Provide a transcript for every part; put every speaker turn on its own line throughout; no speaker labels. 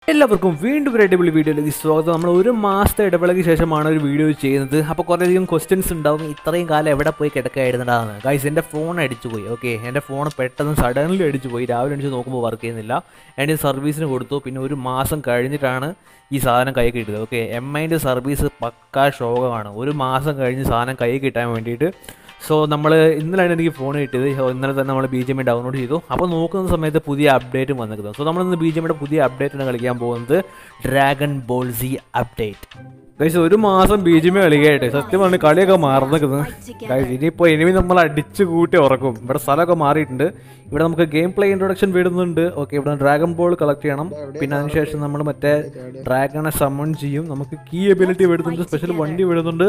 എല്ലാവർക്കും വീണ്ടും ഒരു അടിപൊളി വീഡിയോയിലേക്ക് സ്വാഗതം. നമ്മൾ ഒരു മാസത്തെ ഇടവേളയ്ക്ക് ശേഷമാണ് ഒരു വീഡിയോ ചെയ്യുന്നത്. അപ്പോൾ കുറേയധികം ക്വസ്റ്റ്യൻസ് ഉണ്ടാവും, ഇത്രയും കാലം എവിടെ പോയി കിടക്കായിരുന്നതാണ് ഗൈസ്. എൻ്റെ ഫോൺ അടിച്ചു പോയി. ഓക്കെ, എൻ്റെ ഫോൺ പെട്ടെന്ന് സഡൻലി അടിച്ചു പോയി. രാവിലെ അടിച്ച് നോക്കുമ്പോൾ വർക്ക് ചെയ്യുന്നില്ല. എൻ്റെ സർവീസിന് കൊടുത്തു. പിന്നെ ഒരു മാസം കഴിഞ്ഞിട്ടാണ് ഈ സാധനം കൈ കിട്ടിയത്. ഓക്കെ, MIൻ്റെ സർവീസ് പക്കാ ശോകമാണ്. ഒരു മാസം കഴിഞ്ഞ് സാധനം കൈ കിട്ടാൻ വേണ്ടിയിട്ട് സോ നമ്മൾ ഇന്നലെയാണ് എനിക്ക് ഫോൺ കിട്ടിയത്. ഇന്നലെ തന്നെ നമ്മൾ Bgmi ഡൗൺലോഡ് ചെയ്തു. അപ്പോൾ നോക്കുന്ന സമയത്ത് പുതിയ അപ്ഡേറ്റും വന്നിരിക്കുന്നത്. സോ നമ്മളിന്ന് Bgmiയുടെ പുതിയ അപ്ഡേറ്റാണ് കളിക്കാൻ പോകുന്നത്, dragon ball Z update. Guys ഒരു മാസം Bgmi കളിക്കായിട്ട് സത്യം പറഞ്ഞ് കളിയൊക്കെ മറന്നിരിക്കുന്നത് ഗൈസ്. ഇനിയിപ്പോൾ ഇനി നമ്മൾ അടിച്ചു കൂട്ടി ഉറക്കും. ഇവിടെ സ്ഥലമൊക്കെ മാറിയിട്ടുണ്ട്. ഇവിടെ നമുക്ക് ഗെയിം പ്ലേ ഇൻട്രൊഡക്ഷൻ വരുന്നുണ്ട്. ഓക്കെ, ഇവിടെ ഡ്രാഗൺ ബോൾ കളക്ട് ചെയ്യണം. പിന്നെ അതിനുശേഷം നമ്മൾ മറ്റേ ഡ്രാഗണെ സമ്മൺ ചെയ്യും. നമുക്ക് കീ എബിലിറ്റി വരുന്നുണ്ട്, സ്പെഷ്യൽ വണ്ടി വരുന്നുണ്ട്.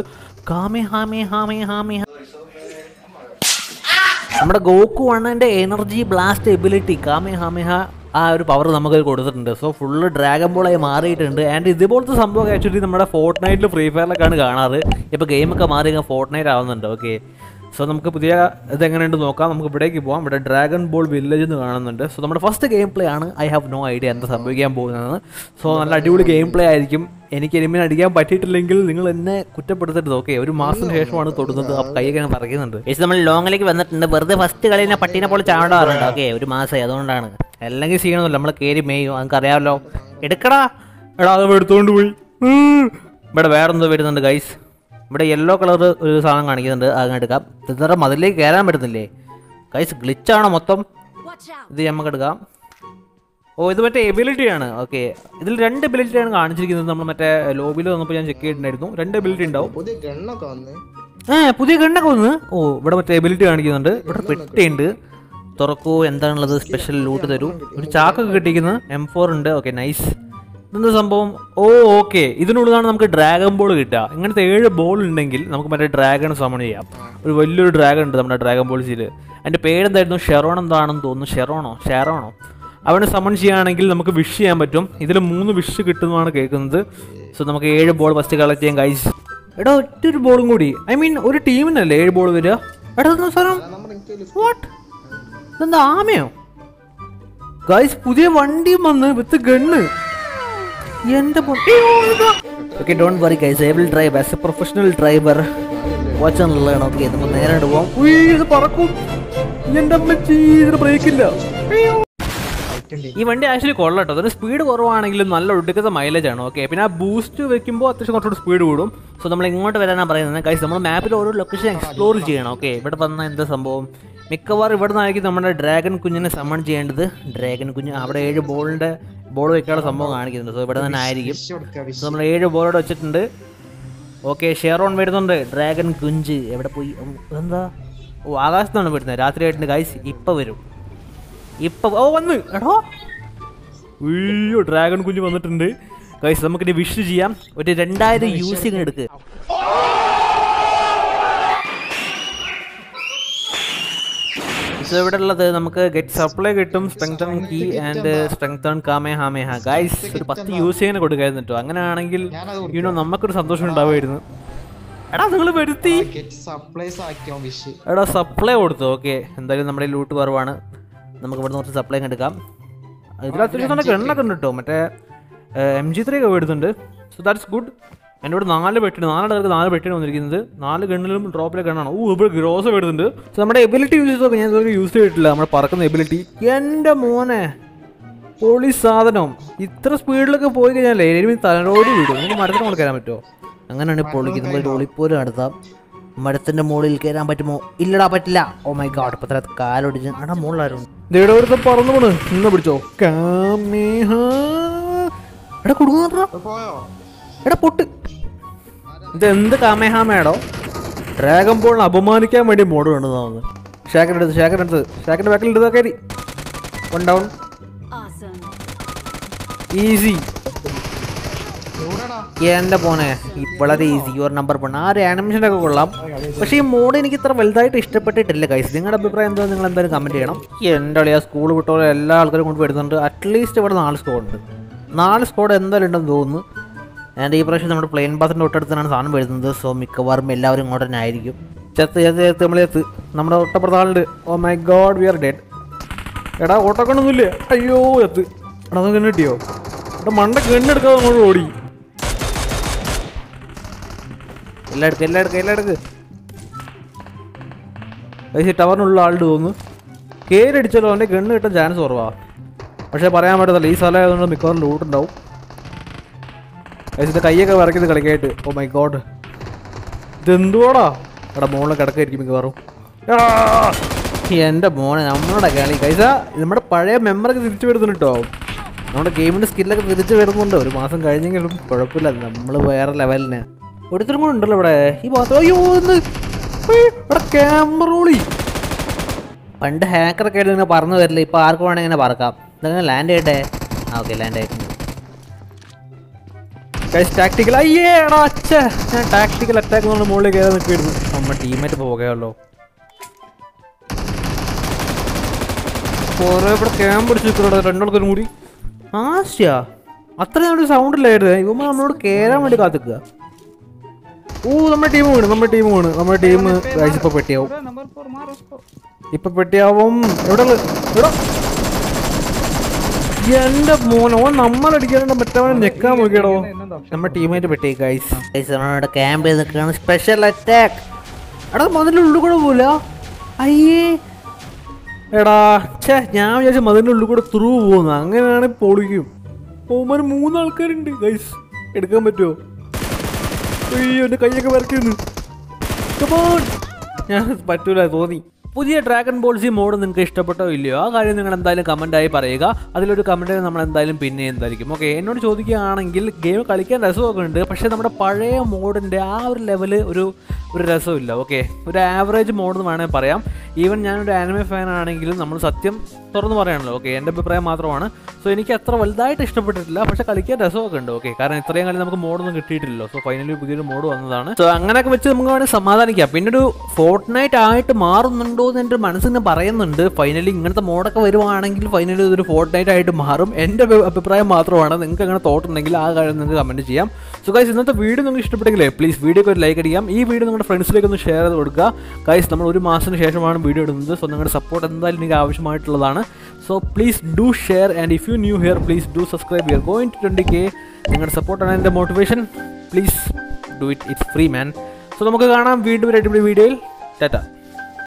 നമ്മുടെ ഗോക്കു അണ്ണൻ്റെ എനർജി ബ്ലാസ്റ്റ് എബിലിറ്റി കാമേഹാമേഹ ആ ഒരു പവർ നമുക്ക് കൊടുത്തിട്ടുണ്ട്. സോ ഫുള്ള് ഡ്രാഗൺ ബോളായി മാറിയിട്ടുണ്ട്. ആൻഡ് ഇതുപോലത്തെ സംഭവം ആക്ച്വലി നമ്മുടെ ഫോർട്ട്നൈറ്റിൽ ഫ്രീ ഫയറിലൊക്കെയാണ് കാണാറ്. ഇപ്പോൾ ഗെയിമൊക്കെ മാറി ഫോർട്ട്നൈറ്റ് ആവുന്നുണ്ട്. ഓക്കെ, സോ നമുക്ക് പുതിയ ഇതെങ്ങനെയുണ്ട് നോക്കാം. നമുക്ക് ഇവിടേക്ക് പോകാം. ഇവിടെ ഡ്രാഗൺ ബോൾ വില്ലേജ് എന്ന് കാണുന്നുണ്ട്. സോ നമ്മുടെ ഫസ്റ്റ് ഗെയിം പ്ലേ ആണ്. ഐ ഹാവ് നോ ഐഡിയ എന്താ സംഭവിക്കാൻ പോകുന്നത്. സോ നല്ല അടിപൊളി ഗെയിം പ്ലേ ആയിരിക്കും. എനിക്ക് എനിമിനെ അടിക്കാൻ പറ്റിയിട്ടില്ലെങ്കിൽ നിങ്ങൾ എന്നെ കുറ്റപ്പെടുത്തരുത്. ഓക്കെ, ഒരു മാസത്തിന് ശേഷമാണ് തൊടുന്നത്. ആ കൈയൊക്കെ ഞാൻ പറയുന്നുണ്ട്. പക്ഷേ നമ്മൾ ലോങ്ങിലേക്ക് വന്നിട്ടുണ്ട്. വെറുതെ ഫസ്റ്റ് കളിനെ പട്ടീനെ പോലെ ചാടാറുണ്ട്. ഓക്കെ, ഒരു മാസമായി, അതുകൊണ്ടാണ്. അല്ലെങ്കിൽ ചെയ്യണമല്ലോ, നമ്മൾ കയറി മേയും, നമുക്ക് അറിയാമല്ലോ. എടുക്കടാ എടാ, അത് എടുത്തുകൊണ്ട് പോയി. ഇവിടെ വേറെന്തോ വരുന്നുണ്ട് ഗൈസ്. ഇവിടെ യെല്ലോ കളർ ഒരു സാധനം കാണിക്കുന്നുണ്ട്, അങ്ങനെ എടുക്കാം. ഇത്ര മതിലേക്ക് കയറാൻ പറ്റുന്നില്ലേ ഗൈസ്? ഗ്ലിച്ചാണോ മൊത്തം? ഇത് നമുക്ക് എടുക്കാം. ഓ, ഇത് മറ്റേ എബിലിറ്റിയാണ്. ഓക്കെ, ഇതിൽ 2 എബിലിറ്റിയാണ് കാണിച്ചിരിക്കുന്നത്. നമ്മൾ മറ്റേ ലോബിയിൽ വന്നപ്പോൾ ഞാൻ ചെക്ക് ചെയ്തിട്ടുണ്ടായിരുന്നു. 2 എബിലിറ്റി ഉണ്ടാവും. പുതിയ ഗണ്ണൊക്കെ വന്ന്. ഓ, ഇവിടെ മറ്റേ എബിലിറ്റി കാണിക്കുന്നുണ്ട്. ഇവിടെ പെട്ടിയുണ്ട്. തുറക്കൂ, എന്താണുള്ളത്? സ്പെഷ്യൽ ലൂട്ട് തരൂ. ഒരു ചാക്കൊക്കെ കിട്ടിയിരിക്കുന്നത്. M4 ഉണ്ട്. Okay, nice. ഇതെന്താ സംഭവം? ഓ, ഓക്കെ, ഇതിനുള്ളതാണ് നമുക്ക് ഡ്രാഗൺ ബോൾ കിട്ടുക. ഇങ്ങനത്തെ 7 ബോൾ ഉണ്ടെങ്കിൽ നമുക്ക് മറ്റേ ഡ്രാഗൺ സമൺ ചെയ്യാം. ഒരു വലിയൊരു ഡ്രാഗൺ ഉണ്ട് നമ്മുടെ ഡ്രാഗൺ ബോൾ സിയിൽ. അതിൻ്റെ പേരെന്തായിരുന്നു? ഷെറോൺ എന്താണെന്ന് തോന്നുന്നു. ഷെറോണോ അവനെ സമൺ ചെയ്യുകയാണെങ്കിൽ നമുക്ക് വിഷ് ചെയ്യാൻ പറ്റും. ഇതിൽ 3 വിഷ് കിട്ടുന്നതാണ് കേൾക്കുന്നത്. സോ നമുക്ക് 7 ബോൾ ഫസ്റ്റ് കളക്ട് ചെയ്യാം ഗൈസ്. എടാ, ഒറ്റൊരു ബോളും കൂടി. ഐ മീൻ ഒരു ടീമിനല്ലേ 7 ബോൾ വരിക? എടാ, സാധനം വാട്ട്? ഇതെന്താ, ആമയോ ഗൈസ്? പുതിയ വണ്ടിയും വന്ന് വിത്ത് ഗണ്ണ്. എൻ്റെ okay, don't worry guys, I will drive as a professional driver. Watch എന്നുള്ളതാണ്. ഓക്കെ, നമുക്ക് നേരെ പോവാം. ഇത് പറക്കും. എൻ്റെ അമ്മച്ചി, ഇതിന് ബ്രേക്കില്ല. ഈ വണ്ടി ആക്ച്വലി കൊള്ളട്ടോ. അതിന് സ്പീഡ് കുറവാണെങ്കിലും നല്ല ഒടുക്കത്തെ മൈലേജ് ആണ്. ഓക്കെ, പിന്നെ ആ ബൂസ്റ്റ് വെക്കുമ്പോൾ അത്യാവശ്യം കുറച്ചുകൂടി സ്പീഡ് കൂടും. സോ നമ്മൾ ഇങ്ങോട്ട് വരാനാണ് പറയുന്നത് ഗൈസ്. നമ്മൾ മാപ്പിൽ ഓരോ ലൊക്കേഷൻ എക്സ്പ്ലോർ ചെയ്യണം. ഓക്കെ, ഇവിടെ വന്നാൽ എന്താ സംഭവം? മിക്കവാറും ഇവിടെ നിന്നായിരിക്കും നമ്മുടെ ഡ്രാഗൺ കുഞ്ഞിനെ സമ്മൺ ചെയ്യേണ്ടത്. ഡ്രാഗൺ കുഞ്ഞ് അവിടെ 7 ബോൾ വെക്കാനുള്ള സംഭവം കാണിക്കുന്നുണ്ട്. സോ ഇവിടെ തന്നെ ആയിരിക്കും. സോ നമ്മൾ 7 ബോളോടെ വെച്ചിട്ടുണ്ട്. ഓക്കെ, ഷെയറോൺ വരുന്നുണ്ട്. ഡ്രാഗൺ കുഞ്ച് എവിടെ പോയി? എന്താ? ഓ, ആകാശത്താണ് വരുന്നത്. രാത്രി ആയിട്ടുണ്ട് ഗൈസ്. ഇപ്പം വരും. ഓ, വന്ന്. എടോ, അയ്യോ, ഡ്രാഗൺ കുഞ്ഞ് വന്നിട്ടുണ്ട് ഗൈസ്. നമുക്കിനി വിഷ് ചെയ്യാം. ഒരു 2000 യൂസിങ് എടുക്ക്. സോ ഇവിടെ ഉള്ളത് നമുക്ക് ഗെറ്റ് സപ്ലൈ കിട്ടും, strengthen ki and strengthen kamehameha guys. ഒരു 10 യൂസിങ്ങിന് കൊടുക്കായിരുന്നു കേട്ടോ. അങ്ങനെയാണെങ്കിൽ നമുക്കൊരു സന്തോഷം ഉണ്ടാവുമായിരുന്നു. എടാ, നിങ്ങൾ വരുത്തി. എടാ, സപ്ലൈ കൊടുത്തു. ഓക്കെ, എന്തായാലും നമ്മുടെ ലൂട്ട് കുറവാണ്. നമുക്ക് ഇവിടെ കുറച്ച് സപ്ലൈ എടുക്കാം. ഇതിൽ അത്യാവശ്യം തന്നെ ഗണ്ണൊക്കെ ഉണ്ട് കേട്ടോ. മറ്റേ MG3 ഒക്കെ വരുന്നുണ്ട്. So that's good. എൻ്റെ ഇവിടെ 4 പെട്ടിന് 4 പെട്ടിന് വന്നിരിക്കുന്നത്. 4 ഗണ്ണിലും ഡ്രോപ്പിലെ ഗണ്ണാണ്. ഓ, ഇവിടെ ഗ്രോസ് വരുന്നുണ്ട്. സോ നമ്മുടെ എബിലിറ്റി യൂസ് ചെയ്തൊക്കെ ഞാൻ ഇതുവരെ യൂസ് ചെയ്തിട്ടില്ല. നമ്മുടെ പറക്കുന്ന എബിലിറ്റി. എൻ്റെ മോനെ, പൊളി സാധനം. ഇത്ര സ്പീഡിലൊക്കെ പോയി കഴിഞ്ഞാലേ എനിമി തലയോടി വിടും. നമുക്ക് മരത്തിന് മുകളിൽ കയറാൻ പറ്റുമോ? അങ്ങനെയാണ് പൊളിക്ക്. നമുക്ക് ഒളിപ്പോലും നടത്താം. മരത്തിൻ്റെ മുകളിൽ കയറാൻ പറ്റുമോ? ഇല്ലടാ, പറ്റില്ല. ഓ മൈ ഗോഡ്, ഇപ്പം തന്നെ കാലൊടിച്ച്. എടാ, മുകളിലായിരുന്നു. ഇവിടെ ഒരുത്തം പറന്നു പോണ്. നിന്ന് പിടിച്ചോ. എടാ, കൊടുങ്ങാ. എടാ, പൊട്ട്. ഇതെന്ത് കാമേഹാമേടോ? ഡ്രാഗൺ ബോളിനെ അപമാനിക്കാൻ വേണ്ടി മോഡ് വേണ്ടതാണ്. ഷാക്കിൻ്റെ ബാക്കിൽ ഇടുക. കയറി 1 ഡൗൺ. ഈസി. എൻ്റെ പോനെ, വളരെ ഈസി. Your number 1. ആ ഒരു ആനിമേഷനൊക്കെ കൊള്ളാം. പക്ഷേ ഈ മോഡ് എനിക്ക് ഇത്ര വലുതായിട്ട് ഇഷ്ടപ്പെട്ടിട്ടില്ല ഗൈസ്. നിങ്ങളുടെ അഭിപ്രായം എന്താ? നിങ്ങൾ എന്തായാലും കമൻറ്റ് ചെയ്യണം. എൻ്റെ അളിയാ, സ്കൂൾ വിട്ടോളം എല്ലാ ആൾക്കാരും കൊണ്ട് വരുന്നുണ്ട്. അറ്റ്ലീസ്റ്റ് ഇവിടെ 4 സ്കോഡ് ഉണ്ട്. 4 സ്കോഡ് എന്തായാലും ഉണ്ടെന്ന് തോന്നുന്നു. ആൻഡ് ഈ പ്രാവശ്യം നമ്മുടെ പ്ലെയിൻ പാസിൻ്റെ തൊട്ടടുത്താണ് സാധനം വരുന്നത്. സോ മിക്കവാറും എല്ലാവരും ഇങ്ങോട്ട് തന്നെ ആയിരിക്കും. നമ്മളെത്ത് നമ്മുടെ തൊട്ടപ്പുറത്ത് ആളുണ്ട്. Oh my god, we are dead. എടാ, ഓട്ടോക്കണൊന്നുമില്ലേ? അയ്യോ, എത്ത്. എടാ, അത് കിട്ടിയോ? ഇവിടെ മണ്ട ഗണ്ണെടുക്കാതെ അങ്ങോട്ട് ഓടി. എല്ലാം എടുക്ക്. ടവറിനുള്ള ആളുടെ തോന്നുന്നു. കേരടിച്ചാലോ അവൻ്റെ ഗണ്ണ് കിട്ടാൻ ചാൻസ് കുറവാ. പക്ഷേ പറയാൻ പറ്റത്തില്ല, ഈ സ്ഥലം ആയതുകൊണ്ട് മിക്കവാറും ലൂട്ടുണ്ടാവും. ഇതിൻ്റെ കൈയൊക്കെ വരയ്ക്കുന്നത് കളിക്കായിട്ട്. ഓ മൈ ഗോഡ്, ഇതെന്തുവാടാ? എടാ മോളിൽ കിടക്കായിരിക്കും മിക്കവാറും. എൻ്റെ മോനെ നമ്മളുടെ കളി കൈസ നമ്മുടെ പഴയ മെമ്മറൊക്കെ തിരിച്ചു വരുന്നുണ്ട് കേട്ടോ. നമ്മുടെ ഗെയിമിൻ്റെ സ്കില്ലൊക്കെ തിരിച്ചു വരുന്നുണ്ട്. ഒരു മാസം കഴിഞ്ഞെങ്കിലും കുഴപ്പമില്ല, നമ്മൾ വേറെ ലെവലിന്. ഒരുത്തരും കൂടെ ഉണ്ടല്ലോ ഇവിടെ ഈ ഭാഗത്ത്. അയ്യോ ഇവിടെ ക്യാമറോളി. പണ്ട് ഹാക്കറൊക്കെ ആയിട്ട് ഇങ്ങനെ പറന്നു വരില്ല, ഇപ്പോൾ ആർക്ക് വേണമെങ്കിൽ ഇങ്ങനെ പറക്കാം. ഇതങ്ങനെ ലാൻഡ് ചെയ്യട്ടെ. ആ ഓക്കെ ലാൻഡ് ആയിട്ടുണ്ട്. ടാക്ടിക്കൽ അയ്യേടാ അച്ഛ, ഞാൻ ടാക്ടിക്കൽ അറ്റാക്ക് എന്നുള്ള മുകളിൽ കയറി നിൽക്കുകയായിരുന്നു. നമ്മുടെ ടീമായിട്ട് പോകുകയല്ലോ. കുറേ ഇവിടെ ക്യാമ്പ് അടിച്ച് നിൽക്കുന്നുണ്ട് രണ്ടാൾക്കാരും കൂടി. ആശ്യ അത്രയും ഒരു സൗണ്ട് ഇല്ലായിരുന്നു. ഇവ നമ്മളോട് കയറാൻ വേണ്ടി കാത്തിക്കുക. ഓ നമ്മുടെ ടീം വീണ്. നമ്മുടെ ടീം ഇപ്പൊ പെട്ടിയാവും. എവിടെ എന്റെ മോനോ നമ്മളടിക്കാണ്ട് മറ്റവനെ ഞെക്കാൻ നോക്കിയടോ. നമ്മുടെ ടീമായിട്ട് പെട്ടി ഗൈസ്. ക്യാമ്പ് ചെയ്ത് നിൽക്കുകയാണ്. Special attack. എടാ മതിൻ്റെ ഉള്ളിൽ കൂടെ പോല. അയ്യേ എടാ ഞാൻ വിചാരിച്ച മതിൻ്റെ ഉള്ളിൽ കൂടെ ത്രൂ പോകുന്നു. അങ്ങനെയാണെങ്കിൽ പൊളിക്കും. ഓമാര് 3 ആൾക്കാരുണ്ട് ഗൈസ്. എടുക്കാൻ പറ്റുമോ? അയ്യോ എൻ്റെ കൈയൊക്കെ വരയ്ക്കുന്നു. ഞാൻ പറ്റൂല തോന്നി. പുതിയ ഡ്രാഗൺ ബോൾ സി മോഡ് നിങ്ങൾക്ക് ഇഷ്ടപ്പെട്ടോ ഇല്ലയോ? ആ കാര്യം നിങ്ങൾ എന്തായാലും കമൻറ്റായി പറയുക. അതിലൊരു കമൻറ്റ് നമ്മൾ എന്തായാലും പിന്നെ എന്തായിരിക്കും. ഓക്കെ, എന്നോട് ചോദിക്കുകയാണെങ്കിൽ ഗെയിം കളിക്കാൻ രസമൊക്കെ ഉണ്ട്, പക്ഷേ നമ്മുടെ പഴയ മോഡിൻ്റെ ആ ഒരു ലെവല് ഒരു രസമില്ല. ഓക്കെ, ഒരു ആവറേജ് മോഡ് എന്ന് വേണമെങ്കിൽ പറയാം. ഈവൻ ഞാനൊരു ആനിമെ ഫാൻ ആണെങ്കിലും നമ്മൾ സത്യം തുറന്ന് പറയാണല്ലോ. ഓക്കെ, എൻ്റെ അഭിപ്രായം മാത്രമാണ്. സോ എനിക്ക് അത്ര വലുതായിട്ട് ഇഷ്ടപ്പെട്ടിട്ടില്ല, പക്ഷേ കളിക്കാൻ രസമൊക്കെ ഉണ്ട്. ഓക്കെ, കാരണം ഇത്രയും കാലം നമുക്ക് മോഡൊന്നും കിട്ടിയിട്ടില്ലല്ലോ. സോ ഫൈനലി പുതിയൊരു മോഡ് വന്നതാണ്. സോ അങ്ങനെയൊക്കെ വെച്ച് നമുക്ക് വേണമെങ്കിൽ സമാധാനിക്കാം. പിന്നെ ഒരു ഫോർട്ട്നൈറ്റ് ആയിട്ട് മാറുന്നുണ്ടോ എന്ന് എൻ്റെ മനസ്സിന് പറയുന്നുണ്ട്. ഫൈനലി ഇങ്ങനത്തെ മോഡൊക്കെ വരുവാണെങ്കിൽ ഫൈനലി ഇതൊരു ഫോർട്ട്നൈറ്റ് ആയിട്ട് മാറും. എൻ്റെ അഭിപ്രായം മാത്രമാണ്. നിങ്ങൾക്ക് അങ്ങനെ തോട്ടുണ്ടെങ്കിൽ ആ കാര്യം നിങ്ങൾക്ക് കമൻറ്റ് ചെയ്യാം. സോ ഗൈസ്, ഇന്നത്തെ വീഡിയോ നിങ്ങൾക്ക് ഇഷ്ടപ്പെട്ടെങ്കിലേ പ്ലീസ് വീഡിയോക്ക് ഒരു ലൈക്ക് അടിക്കാം. ഈ വീഡിയോ നിങ്ങളുടെ ഫ്രണ്ട്സിലേക്ക് ഒന്ന് ഷെയർ ചെയ്ത് കൊടുക്കുക. ഗൈസ്, നമ്മൾ 1 മാസത്തിന് ശേഷമാണ് വീഡിയോ ഇടുന്നത്. സോ നിങ്ങളുടെ സപ്പോർട്ട് എന്തായാലും എനിക്ക് ആവശ്യമായിട്ടുള്ളതാണ്. So please do share and if you new here please do subscribe. We are going to 20K. നിങ്ങളുടെ സപ്പോർട്ടാണ് എൻ്റെ motivation. Please do it. It's free man. So നമുക്ക് കാണാം വീണ്ടും ഒരു അടിപൊളി വീഡിയോയിൽ. ടാറ്റ.